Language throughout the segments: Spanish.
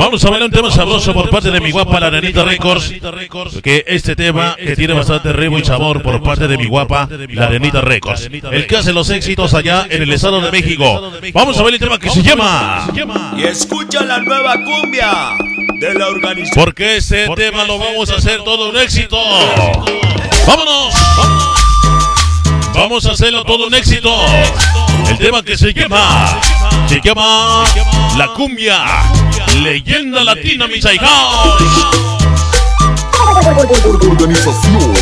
Vamos a bailar un tema sabroso por parte de mi guapa la Nenita Records. Que este tema que tiene bastante ritmo y sabor por parte de mi guapa la Nenita Records. El que hace los éxitos allá en el Estado de México. Vamos a ver el tema que se llama. Y escucha la nueva cumbia de la organización. Porque este tema lo vamos a hacer todo un éxito. ¡Vámonos! Vamos a hacerlo todo un éxito. El tema que se llama La Cumbia Leyenda Latina, mis ahijados. Organización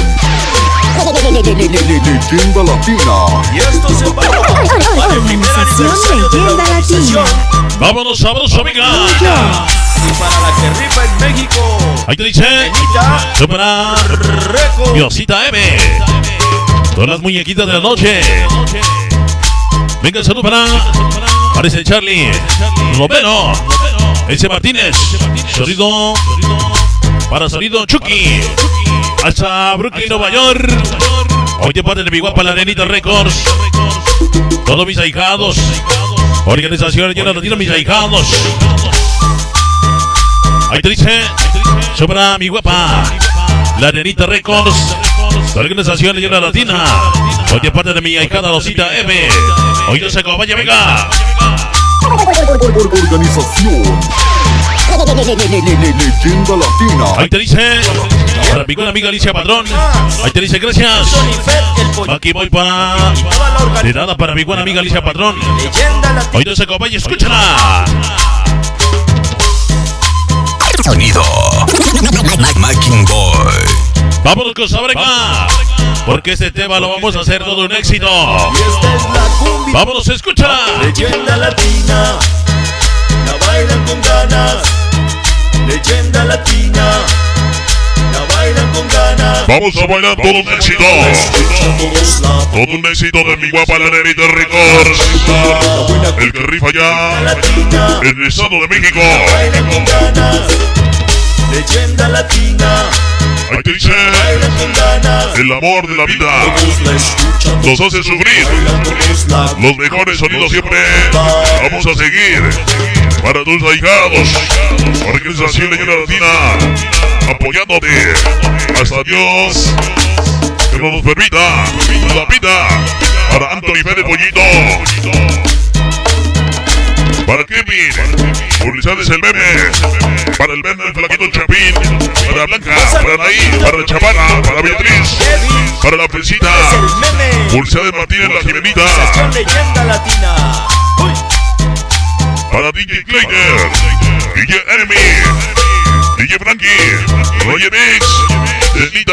Leyenda Latina. Y esto se va para el primer aniversario de la organización. Vámonos, sabroso, amiga. Y para la que rifa en México, Ahí te dice Nenita Superar Records. Diosita M. Todas las muñequitas de la noche. Venga, salud para Parece Charlie Romero, ese Martínez. Sonido para sonido Chucky. Hasta Brooklyn, Nueva York. Hoy de parte de mi guapa la Nenita Records. Todos mis ahijados. Organización Leyenda Latina, mis ahijados. Ahí te dice Sobra mi guapa la Nenita Records. Organización Leyenda Latina. Hoy de parte de mi ahijada Rosita M. Hoy no se acompaña, venga. Organización Leyenda Latina. Ahí te dice para mi buena amiga Alicia Padrón. Ahí te dice gracias. Aquí voy para de nada para mi buena amiga Alicia Padrón. Leyenda Latina. Hoy no se acompaña, escúchala. Sonido Making Boy. Vámonos con Sabreca, porque este tema lo vamos a hacer todo un éxito. Y esta es la cumbia. Vámonos, escucha. Leyenda Latina. La bailan con ganas. Leyenda Latina. La bailan con ganas. Vamos a bailar todo un éxito. Todo un éxito de mi guapa la Nenita Records. El que rifa ya en el Estado de México. Bailan con ganas. Leyenda Latina. Ahí te dice Bailan con ganas. el amor de la vida Todos la escuchan. nos hace sufrir. Bailan todos la. Los mejores sonidos siempre vamos a seguir para tus ahijados. Organización Leyenda Latina, apoyándote hasta Dios que nos permita la vida. Para Anthony Fede Pollito, para Kevin, publicidades el meme, para el verde, el flaquito Chapín, para Blanca, para Naí, para la Chavala, para Beatriz, para la Fresita, Es el meme. publicidades Martínez, la Jimenita, Organización Leyenda Latina. Uy. para DJ Kleiner, DJ Enemy, DJ Frankie, Roger Mix, Nenita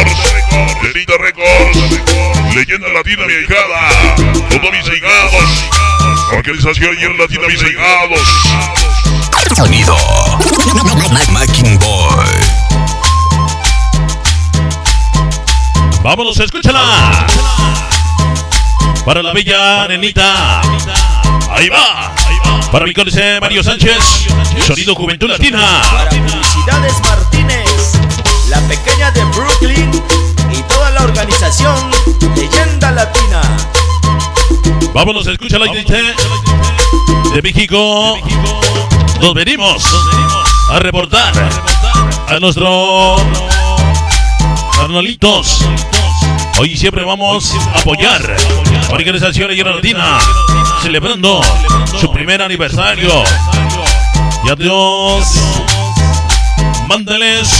Records, Leyenda Latina, mi ahijada, todos mis ahijados, Organización Leyenda Latina, mis ahijados. Sonido Making Boy. Vámonos, escúchala. Para la bella Nenita. Ahí va. Para mi códice Mario Sánchez. Sonido Juventud Latina. Para Publicidades Martínez, la pequeña de Brooklyn y toda la organización Leyenda Latina. Vámonos, escúchala. Y dice de México. Nos venimos a reportar a nuestro carnalitos. Hoy siempre vamos a apoyar a Organización Leyenda Latina, celebrando su primer aniversario. Y a Dios, mándales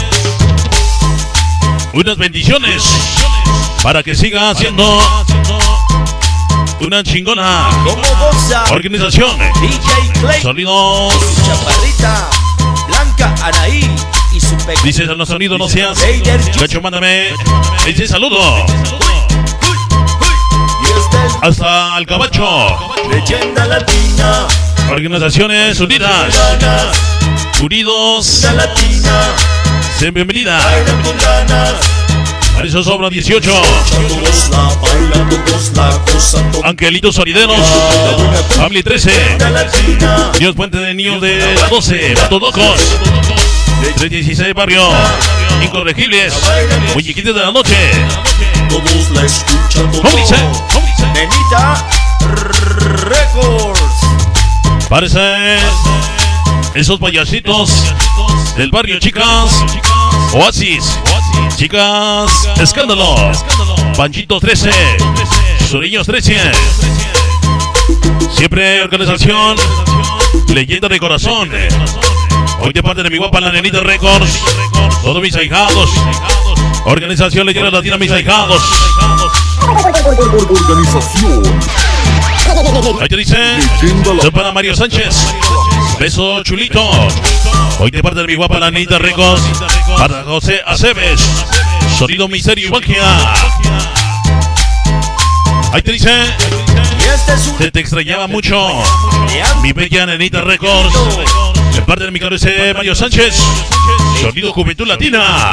unas bendiciones para que siga haciendo una chingona Como goza organización. DJ Clay, Sonidos, Chaparrita, Blanca, Anaí y su pequeña. dice el sonido, no seas gacho, mándame ese saludo Y esta es hasta el Cabacho. Leyenda Latina. Organizaciones Unidas, Ganas, unidos, Leyenda Latina. sean bienvenida. Bailan con ganas. Para eso sobra 18. Todos la bailan, todos la gozan. Angelitos Solideros, Family 13, Leyenda Latina. Dios Puente de Niños de la 12, Patos Locos, 316 Barrio, Incorregibles, Muñequitos de la Noche. Todos la escuchan. ¿Cómo dice? Nenita Records. Parece Esos payasitos del barrio, chicas. Oasis, chicas, Escándalo, Panchito 13, Suriños 13. Siempre organización, Leyenda de Corazón. Hoy de parte de mi guapa la Nenita Records, todos mis ahijados. Organización Leyenda Latina, mis ahijados. Organización Ahí te dice, soy para Mario Sánchez. Beso chulito. Hoy de parte de mi guapa la Nenita Records, para José Aceves. Sonido Misterio y Magia. Ahí te dice, se te extrañaba mucho, mi bella Nenita Records. De parte de mi cabeza Mario Sánchez. Sonido Juventud Latina.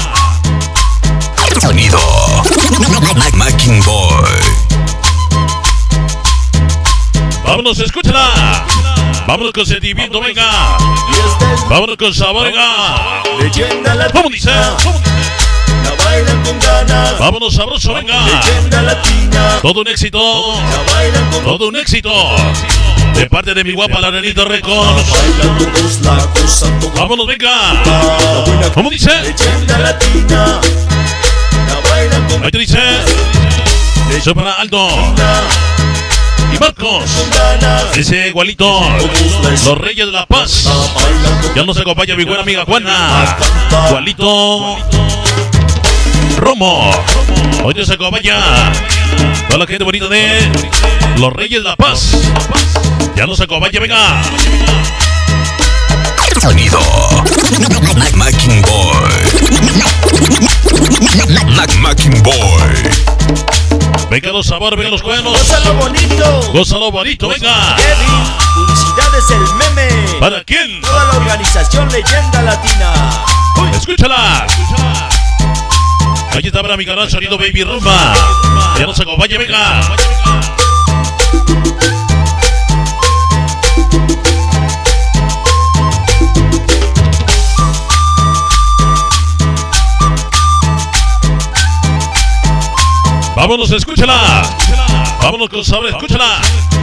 Sonido Macking Boy. Vámonos, escúchala. Vámonos con sentimiento, venga. Vámonos con sabor, venga. Leyenda Latina. ¿Cómo dice? La bailan con ganas. Vámonos sabroso, venga. Leyenda Latina. Todo un éxito. La bailan con Todo un éxito. De parte de mi guapa la Nenita Records. bailan todos la gozan todos. Vámonos, venga. ¿Cómo dice? Leyenda Latina. La bailan con Ahí te dice. Soy para Aldo y Marcos. ganas. Ese igualito. Los Reyes de la Paz. Ya nos acompaña mi buena amiga Juana. Igualito Romo. Hoy nos acompaña toda la gente bonita de Los Reyes de la Paz. Ya nos acompaña, venga. Sonido Macking Boy. Macking Boy. Venga los sabores, venga los cuernos. Gózalo bonito. Gózalo bonito, venga. Kevin, publicidades el meme. ¿Para quién? Toda la organización Leyenda Latina. Escúchala. Aquí está para mi canal Sonido Baby Rumba. Ya nos acompaña, venga. Vámonos, escúchala. Vámonos con sabor, escúchala.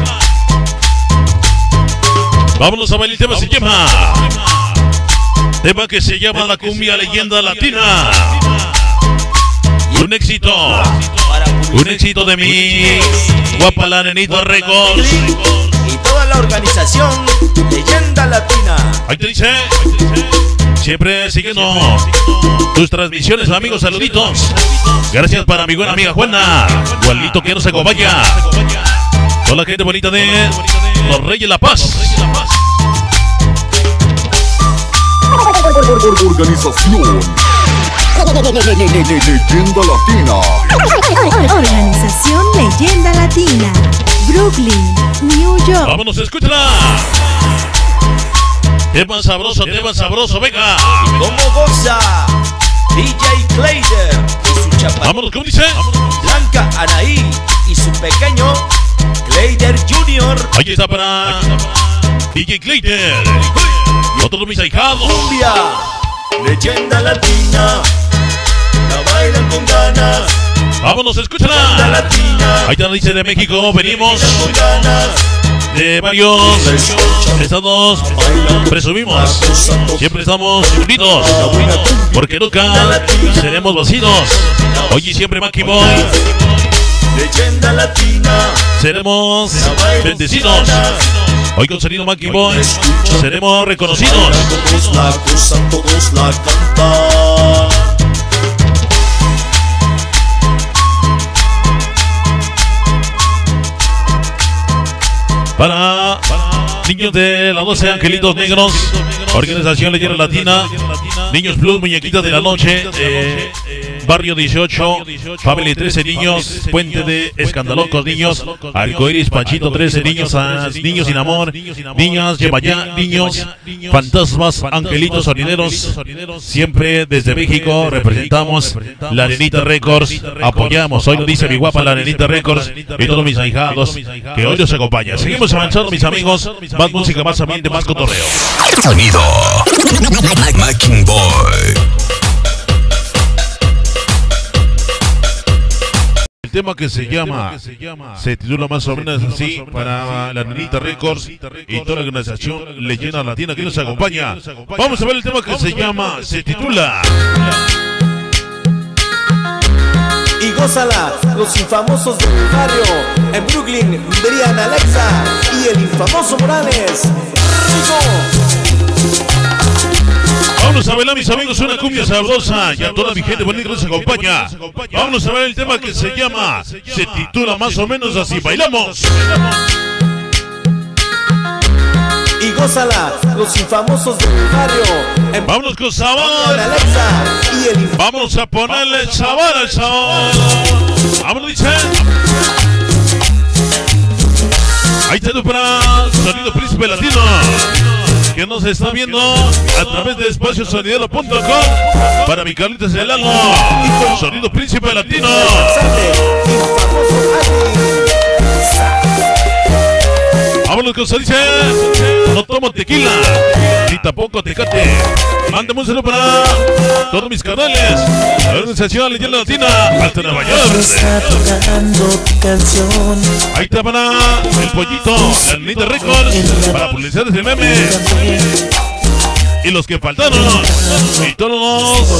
Vámonos a bailar el tema, se llama. Tema que se llama La Cumbia Leyenda Latina. Un éxito. Un éxito de mi guapa la Nenita Records. Y toda la organización Leyenda Latina. Ahí te dice. Siempre siguiendo tus transmisiones, amigos, saluditos. Gracias para mi buena amiga Juana. Igualito que nos acompaña. Toda la gente bonita de Los Reyes de la Paz. Organización Leyenda Latina. Organización Leyenda Latina. Brooklyn, New York. Vámonos, escúchala. Tema sabroso, venga. ¿Cómo goza? DJ Clayder y su chapa Vámonos, ¿cómo dice? Blanca Anaí y su pequeño Clayder Jr. Ahí está para DJ Clayder. Y otros mis ahijados. Cumbia, Leyenda Latina. La bailan con ganas. Vámonos, Leyenda escúchala. Latina. Ahí está, dice de México. Venimos Con ganas. de varios estados. Presumimos. Siempre estamos unidos. Porque nunca seremos vacíos. Hoy y siempre, Macking Boy. Leyenda Latina. Seremos bendecidos. Hoy con sonido Macking Boy seremos reconocidos. Todos la gozan, todos la cantan. Para niños de la 12 Angelitos Negros, Organización Leyenda Latina, Niños Plus, Muñequitas de la Noche, Barrio 18, Family 13 niños, Puente de Escandalocos niños, Arcoiris, Panchito 13 niños, niños sin amor, niñas, Yemayá, niños, fantasmas, angelitos, sonideros, siempre desde México representamos la Nenita Records, apoyamos, hoy lo dice mi guapa la Nenita Records y todos mis ahijados que hoy nos acompañan. Seguimos avanzando, mis amigos, más música, más ambiente, más cotorreo. Sonido Macking Boy. El tema que se llama, se titula más o menos así para la Nenita Records y toda la organización Leyenda Latina que nos acompaña. Vamos a ver el tema que se llama, se titula Y gózala, los infamosos del barrio. En Brooklyn, Brian Alexa y el infamoso Morales. Vámonos a bailar, mis amigos, una cumbia sabrosa. Y a toda mi gente bonita que nos acompaña. Vámonos a ver el tema que se llama, se titula más o menos así. Bailamos. Y gózala, los infamosos del barrio. Vámonos con sabor. Alexa y el Vamos a ponerle sabor al sabor. Vámonos, dice. Ahí está para Sonido Príncipe Latino, que nos está viendo a través de espaciosonidero.com. Para mi Carlitos de Lalo, Sonido Príncipe Latino. Vámonos con se dice. No tomo tequila, ni tampoco tecate. Mándame un saludo para todos mis canales. La organización Leyenda Latina hasta Nueva York. Ahí está para el pollito, la Nenita Records, para publicidades de meme. Y los que faltaron, y todos los...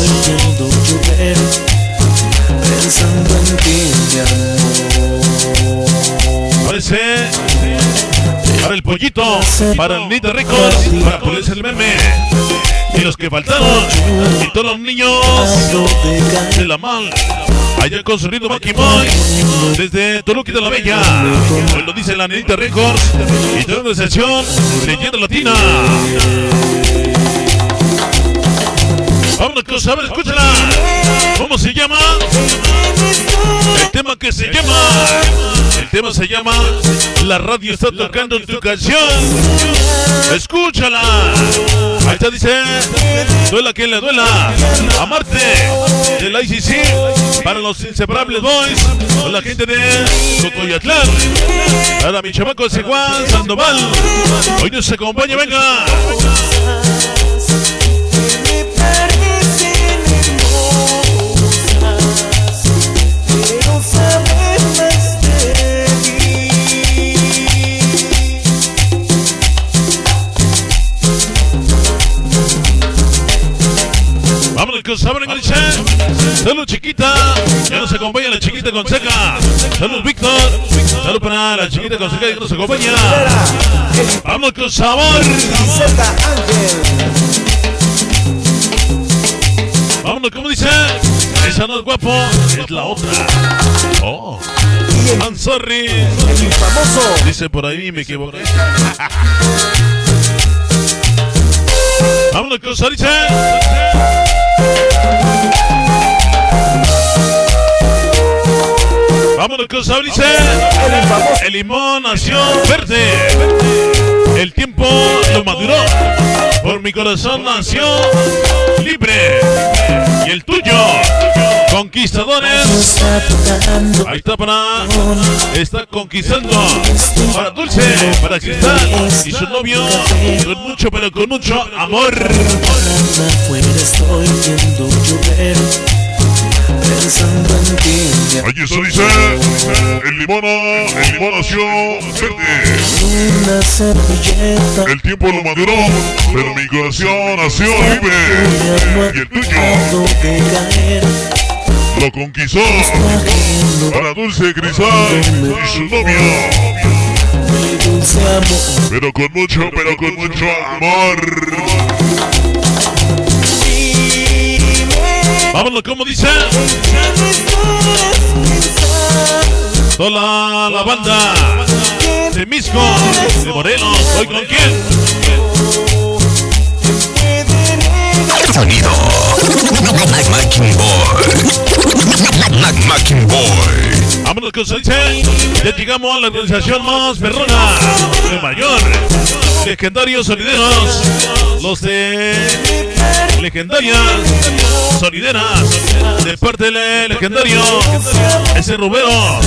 Parece... Para el pollito, para el Nenita Records, para ponerse el meme. Y los que faltaron, y todos los niños de la mal, allá con Sonido Macking Boy, desde Toluca de la Bella. Hoy lo dice la Nenita Records y toda una sesión Leyenda Latina. Vámonos con saber, escúchala. ¿Cómo se llama? El tema que se llama. El tema se llama La radio está tocando tu canción. Escúchala. Ahí está, dice. Duela que le duela. Amarte. Del ICC. Para los inseparables boys. Con la gente de Cocoyatlán. Para mi chamaco de Juan Sandoval. Hoy nos acompaña, venga. Vámonos con saben, dice. Salud, chiquita. Ya nos acompaña la chiquita con seca. Salud, Víctor. Salud para la chiquita con seca que nos acompaña. Vamos con sabor. Vámonos, como dice. Esa no es guapo, es la otra. Oh, I'm sorry. El famoso. Dice por ahí, me equivoqué. Vámonos con Sarice. Vámonos con Sarice. El limón nació verde. El tiempo lo maduró. Por mi corazón nació libre. Y el tuyo, conquistadores. Ahí está para... Está conquistando. Para Dulce, para Cristal y su novio. Con mucho, pero con mucho amor. Allí eso dice, el limón nació verde. El tiempo lo maduró, pero mi corazón nació libre. Y el tuyo lo conquistó. Para Dulce, Cristal y su novio. Pero con mucho amor. Vámonos, como dice. Toda la banda de Misco, de Morelos. ¿Hoy con quién? Sonido Macking Boy. Macking Boy. Vámonos con Sonice. Ya llegamos a la organización más perrona de mayor. Legendarios sonideros. Los de legendarias sonideras. De parte del legendario. Ese rumbero.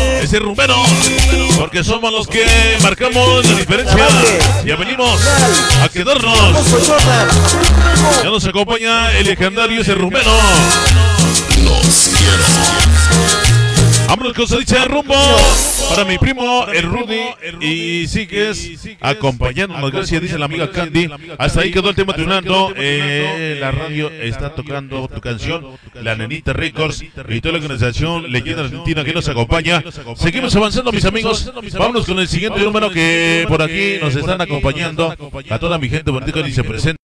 Porque somos los que marcamos la diferencia. Ya venimos a quedarnos. Ya nos acompaña el legendario ese rumbero. Los quiero. Vámonos con dice rumbo para mi primo el Rudy y sigues acompañándonos. Gracias, dice la amiga Candy. Hasta ahí quedó el tema turnando. La radio está tocando tu canción, La Nenita Records y toda la organización Leyenda Argentina que nos acompaña. Seguimos avanzando, mis amigos. Vámonos con el siguiente número que por aquí nos están acompañando. A toda mi gente bonita que se presenta.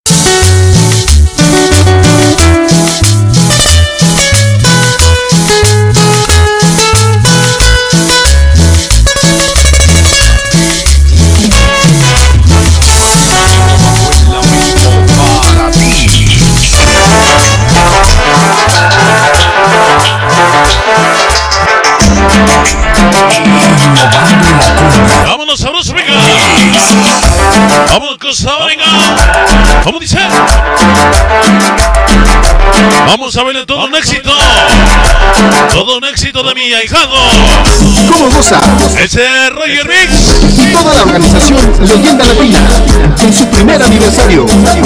Vámonos, sabroso, venga. Vámonos, cosa, venga. ¿Cómo dice? Vamos a verle todo un éxito. Todo un éxito de mi ahijado. ¿Cómo goza? Ese Roger Mix. Y toda la organización Leyenda Latina en su primer aniversario.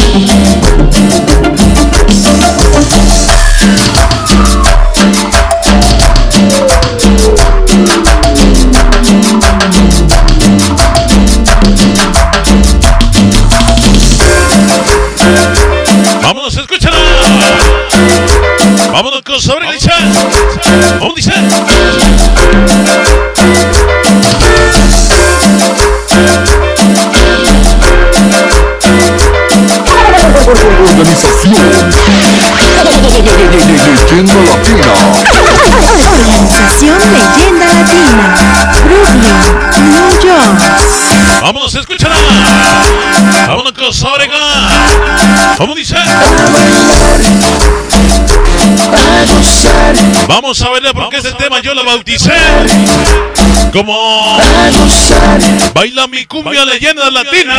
Vámonos, escúchala. Vámonos con sobre el chat. ¿Cómo dice? Organización Leyenda Latina. Organización Leyenda Latina. Brooklyn, New York. Vámonos, escúchala. Vámonos con sobre el ¿cómo dice? Vamos a verle porque este tema yo lo bauticé como Baila mi cumbia leyenda latina.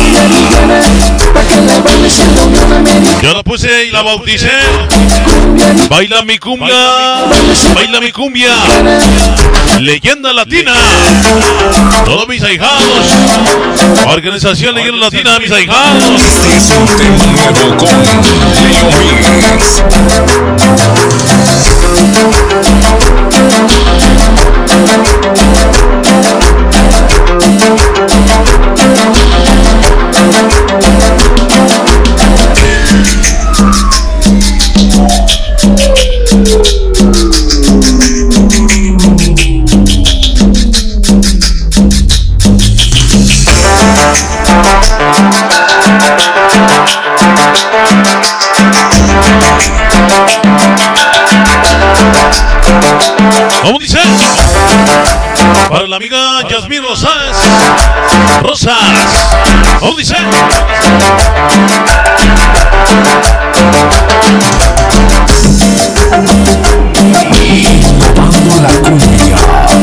Yo la puse y la bauticé. Baila mi cumbia leyenda latina. Todos mis ahijados. Organización Leyenda Latina, mis ahijados. Este es un tema nuevo con Leo Mix. ¿Cómo dice? Para la amiga Yasmín Rosas. ¿Cómo dice? Innovando la cumbia.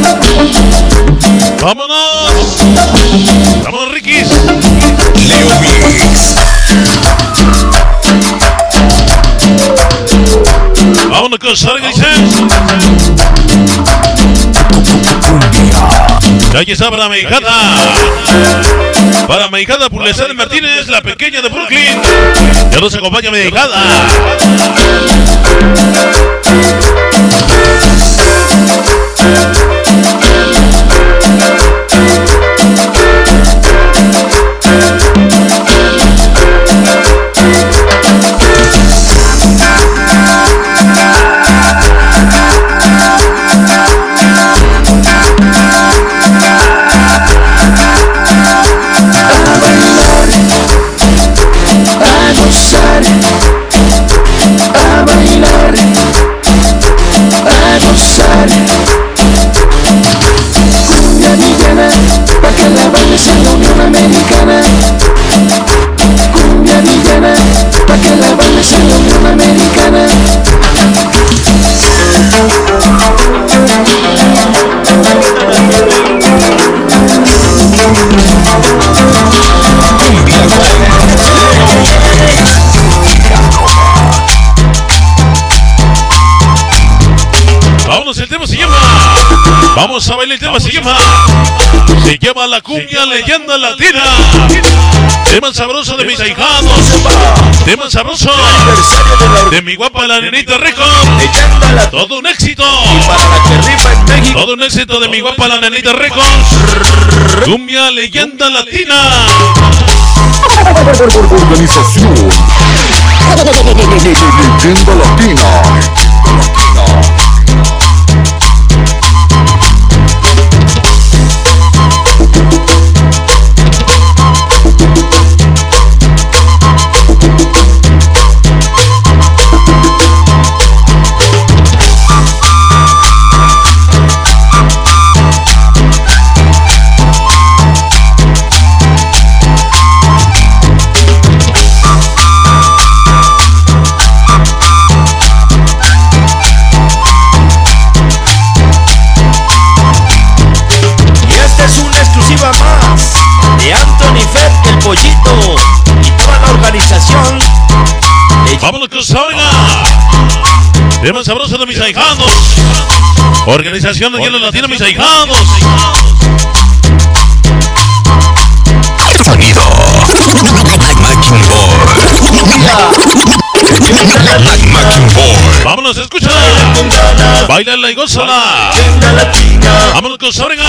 ¡Vámonos! ¡Vámonos, Riquis! Leo Mix. ¡Vámonos con Sarga, dice! Aquí está para mi hijada. Para mi hijada Pulesal Martínez, la pequeña de Brooklyn. Ya nos acompaña mi hijada. Vamos a bailar, el tema se llama La Cumbia Leyenda Latina. Tema sabroso de mis ahijados. Tema sabroso de mi guapa la nenita Record. Todo un éxito. Todo un éxito de mi guapa la nenita Record. Cumbia leyenda latina. Organización Leyenda Latina. Vámonos con Sabrina. Tema sabroso de mis ahijados. Organización de Hielo Latino, mis ahijados. Sonido Macking Boy. Vámonos, escucha. Bailala y gózala. Vámonos con Sabrina.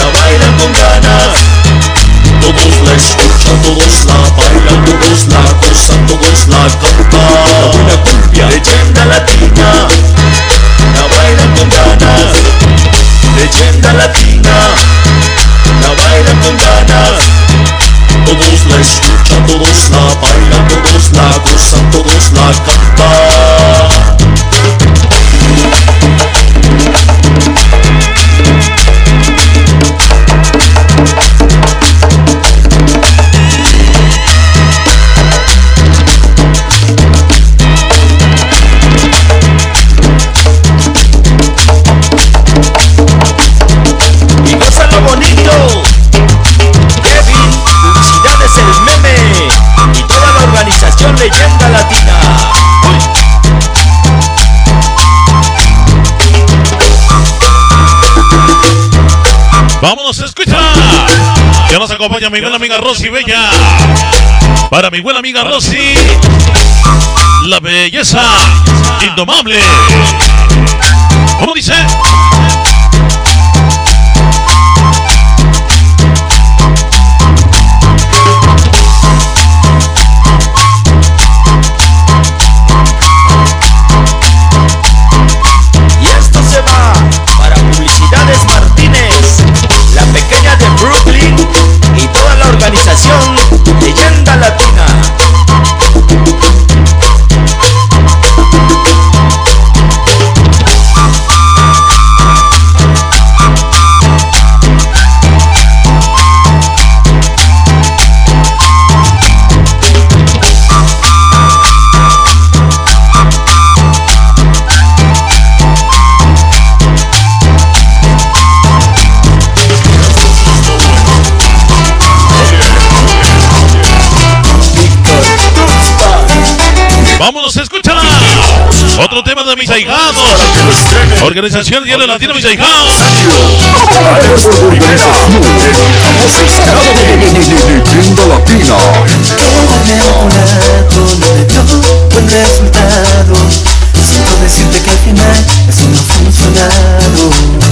Todos la escuchan, todos la bailan, todos la gozan, todos la cantan. La buena cumbia, leyenda latina, la bailan con ganas. Leyenda latina, la bailan con ganas. Todos la escuchan, todos la bailan, todos la gozan, todos la cantan. Leyenda latina. Vámonos, escucha. Que nos acompaña mi buena amiga Rosy Bella. Para mi buena amiga Rosy, la belleza indomable. ¿Cómo dice? Organización Leyenda Latina. Vámonos, escúchala. Otro tema de mis ahijados. Organización Hielo Latino, mis ahijados. Leyenda Latina. Quedarme a tu lado no me dio buen resultado. Siento decirte que al final eso no ha funcionado.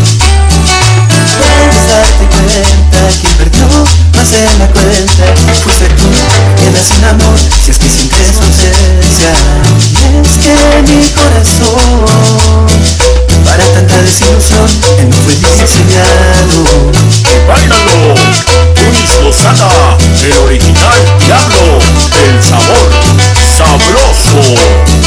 Debes darte cuenta, quien perdió no se da cuenta. Fuiste tú quien hace un amor, si es que sientes su ausencia. Y es que mi corazón, para tanta desilusión, él no fue diseñado. ¡Báilalo! Luis Lozana, el original Diablo, el sabor sabroso.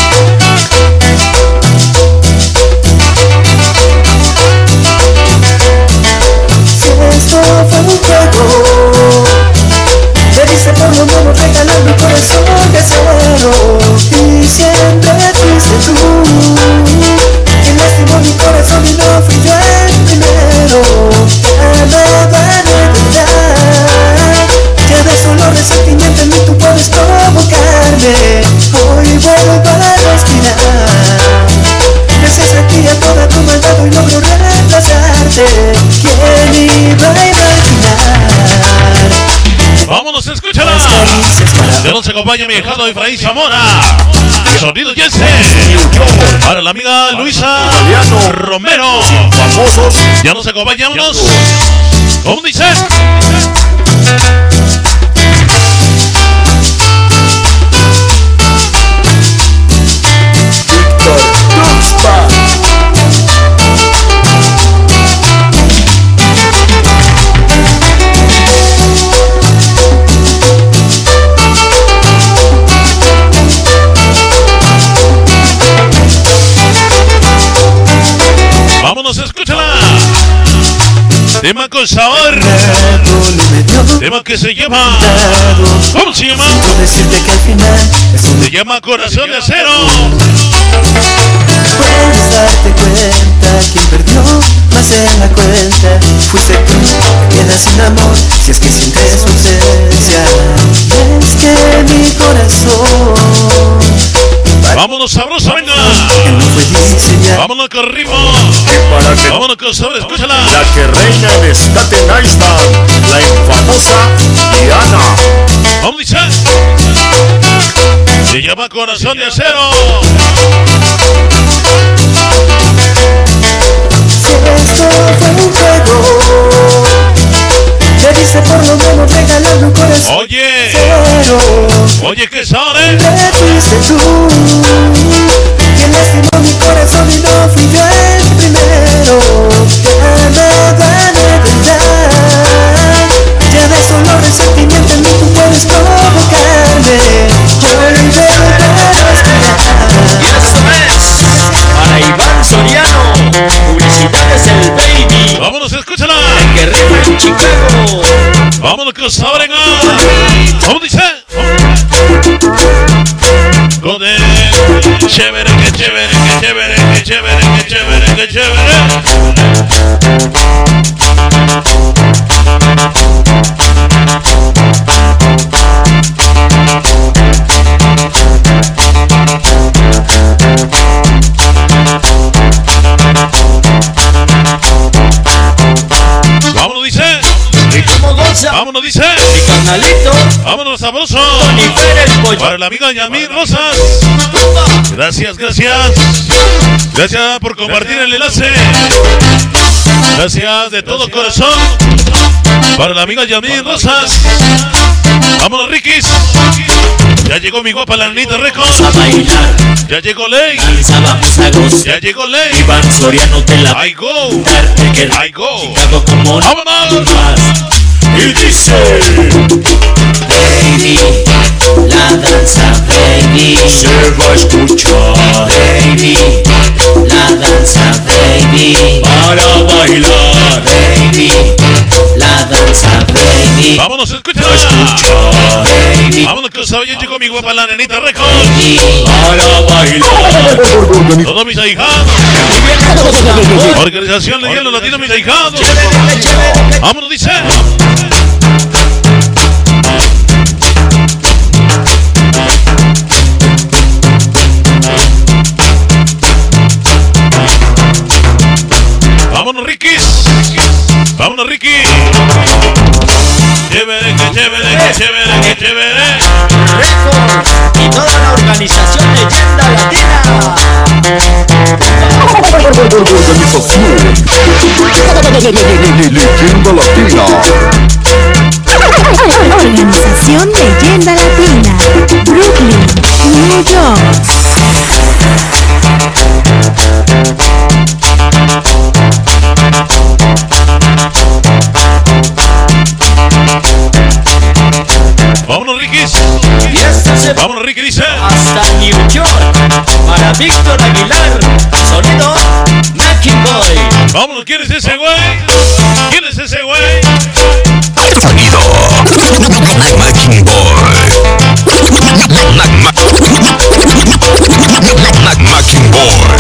Esto fue un juego, te dice por lo menos regalar mi corazón de acero. Y siempre fuiste tú quien lastimó mi corazón y no fui yo el primero. Ya no vale verdad, ya de solo resentimiento en mí tú puedes provocarme. Hoy vuelvo a respirar, gracias a ti a toda tu maldad hoy logro reemplazarte. ¿Quién iba a imaginar? Vámonos, escúchala. Ya nos acompaña mi hijado Efraín Zamora. Sonido Jensen. Para la amiga Luisa Romero. Ya nos acompañamos. ¿Cómo dice? Víctor Tuxpa. Vámonos, escúchala. Tema con sabor. Tema que se llama. ¿Cómo se llama? Se llama Corazón de Acero. Puedes darte cuenta, quien perdió más en la cuenta fuiste tú, te quedas sin amor si es que sientes su ausencia. Es que mi corazón, vámonos sabroso, venga. que no fue diseñado. Vámonos con ritmo. Y para que Vámonos con sabor, escúchala. la que reina en Staten Island, la infamosa Diana. ¿Cómo dice? Se llama Corazón de Acero. Si esto fue un juego, debiste por lo menos regalarme un corazón. Oye, Pero oye, ¿qué sabe? fuiste tú quien lastimó mi corazón y no fui yo el primero. Ya nada de verdad, ya de solo resentimiento en mí tú puedes provocarme. Y esto es para Iván Soriano. Publicidades el baby. Vámonos, escúchala. Que rifa en Chicago. Vámonos con sabor, venga. ¿Cómo dice? Con el chévere, que chévere, que chévere, que chévere, que chévere, que chévere. Vámonos, dice. Y como goza Vámonos, dice. mi carnalito Vámonos, sabroso. Tony Pérez Pollo. Para la amiga Yamil Rosas. Gracias, gracias. Gracias por compartir el enlace. Gracias de todo corazón. Para la amiga Yamil Rosas. Vámonos, Rikis. Ya llegó mi guapa la Nanita Records. A bailar, Ya llegó Ley. danza, vamos a gozar. Ya llegó Ley. Iván Soriano te la I go. darte que I go. Chicago como Vámonos. más. Y dice, Baby, la danza, baby, se va a escuchar baby, la danza, baby, para bailar, baby, la danza, baby, Vámonos, escúchala. baby, Vámonos que sabe, ya llegó mi guapa la Nanita Records. baby. para bailar. Todos mis ahijados. Organización Legal Los Latinos, mis ahijados. Vámonos, dice. Vámonos, Rikis. Vámonos, Ricky. Chévere, que chévere, que chévere, que chévere. Records y toda la organización Leyenda Latina. Organización Leyenda Latina, Brooklyn, New York. Vámonos, Rikis. Y esto se va Vámonos, Ricky, dice. hasta New York para Víctor Aguilar. Sonido Macking Boy. Vámonos, ¿quién es ese güey? ¿Quién es ese güey? Sonido Macking Boy. Macking Boy.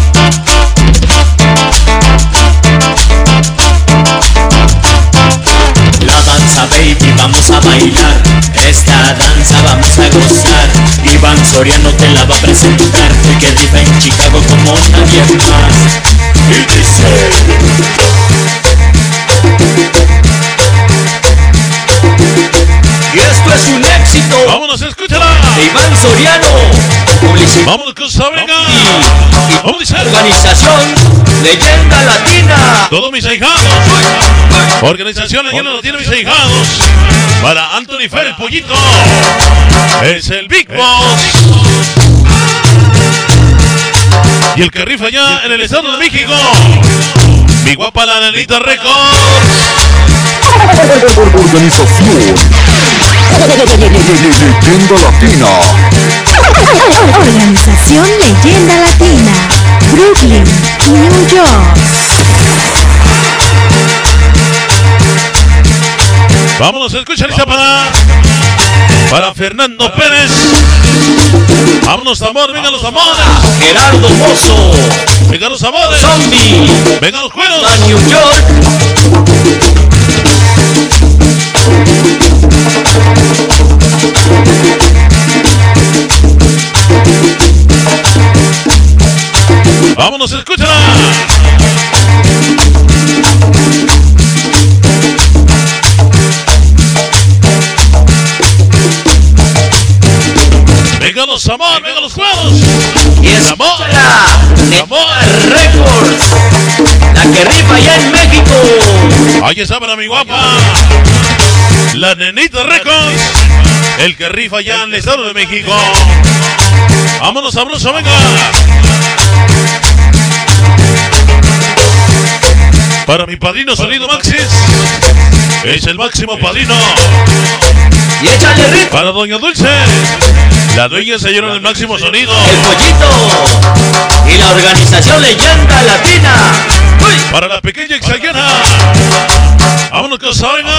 La danza, baby, vamos a bailar. Esta danza vamos a gozar. Iván Soriano te la va a presentar. El que rifa en Chicago como nadie más. Y dice, y esto es un éxito. Vámonos, escúchala. De Iván Soriano. Publicidad. Vámonos con Sabenga. Vamos a decir. Organización Leyenda Latina. Todos mis ahijados. Organización Leyenda Latina, mis ahijados. Para Anthony Fer, el pollito. Es el Big Boss. Y el que rifa allá en el Estado de México. Mi guapa la Nenita Records. Organización Leyenda Latina. Organización Leyenda Latina. Brooklyn, New York. Vámonos a escuchar esa para Fernando Pérez. Vámonos, amor, vengan los amores. Gerardo Mozo. Vengan los amores. Zombie. Vengan los cueros. A New York. Vámonos, escúchala. Vengan los amor, vengan los juegos. Y es amor. Amor Records. La que rifa allá en México. Ahí está para mi guapa. La Nenita Records. El que rifa allá en el Estado de México. Vámonos, sabroso, venga. Para mi padrino Sonido Maxis. Es el máximo padrino. Y échale rifa. Para Doña Dulce. La dueña señora del máximo sonido. El pollito. Y la organización Leyenda Latina. ¡Uy! Para la pequeña Exayana. Vámonos que salga.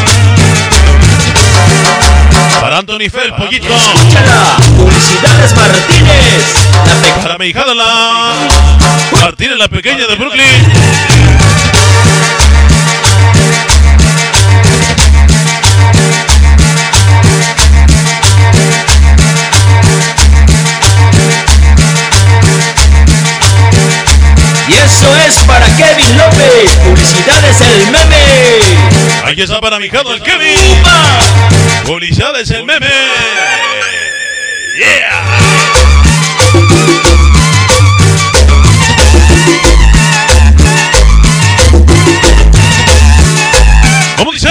Para Anthony Fer, el pollito. Escúchala. Publicidades Martínez. Para mi hijada la Martínez, la pequeña de Brooklyn. Y eso es para Kevin López. Publicidades El Meme. Ahí está para mi hijado el Kevin. Publicidades El Meme. Yeah. ¿Cómo dice?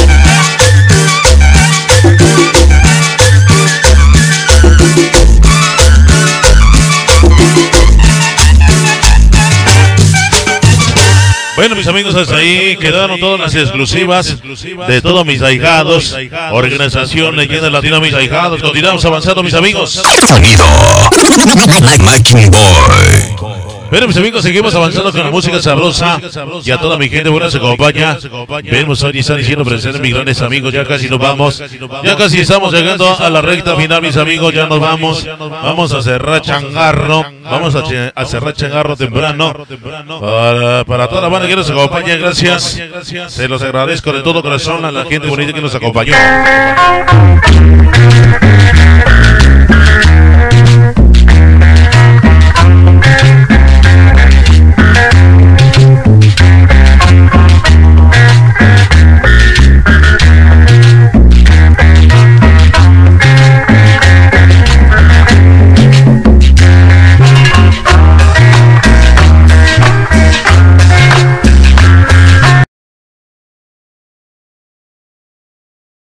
Bueno, mis amigos, hasta ahí quedaron todas las exclusivas de todos mis ahijados. Organización Leyenda Latina, mis ahijados. Continuamos avanzando, mis amigos. Sonido Macking Boy. Bueno, mis amigos, seguimos avanzando con la música sabrosa. Y a toda mi gente buena se acompaña. Vemos hoy están diciendo presentes mis grandes amigos. Ya casi nos vamos. Ya casi estamos llegando a la recta final, mis amigos. Ya nos vamos. Vamos a cerrar changarro. Vamos a cerrar changarro temprano. Para toda la banda que nos acompaña, gracias. Se los agradezco de todo corazón a la gente bonita que nos acompañó.